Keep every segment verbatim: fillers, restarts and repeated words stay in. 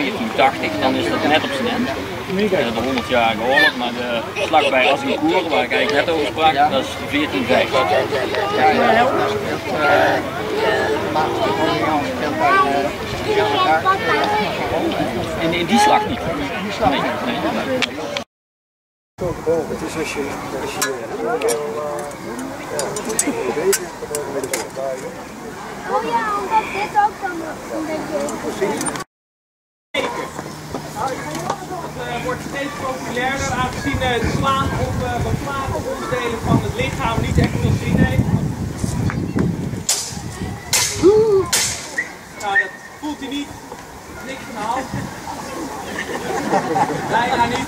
veertien tachtig, dan is dat net op zijn eind. Uh, de honderdjarige oorlog, maar de slag bij Azincourt, waar ik eigenlijk net over sprak, dat is veertien vijftig. In, in die slag niet. Nee, nee. Het is als je, als je oh ja, omdat dit ook dan een beetje... Het wordt steeds populairder, aangezien het slaan op uh, bepaalde onderdelen van het lichaam niet echt veel zin heeft. Nou, dat voelt hij niet. Niks aan de hand. Bijna niet.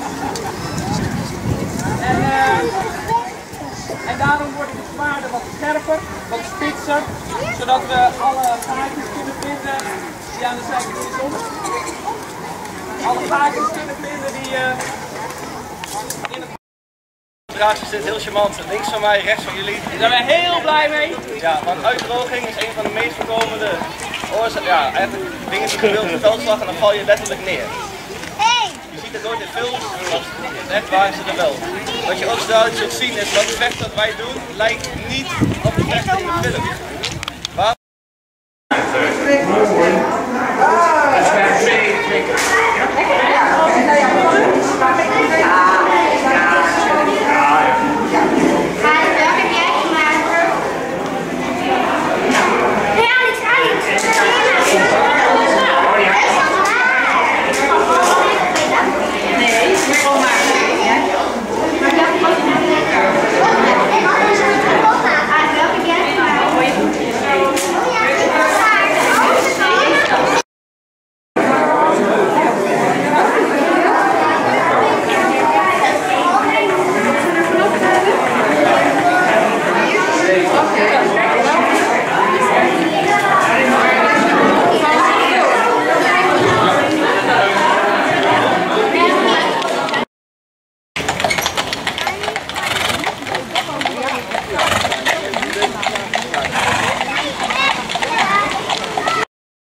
En, uh, en daarom worden de zwaarden wat scherper, wat spitser, zodat we alle gaatjes kunnen vinden die aan de zijkant is. Alle gaatjes kunnen vinden die uh, in het... Draadje zit heel charmant, links van mij, rechts van jullie. Daar zijn we heel blij mee. Ja, want uitdroging is een van de meest voorkomende oorzaken. Ja, eigenlijk dingen die gebeurt op de veldslag en dan val je letterlijk neer. Je ziet het nooit in films, maar echt waar is het er wel. Wat je ook duidelijk zult zien is dat het vecht dat wij doen lijkt niet op de vechten in de film.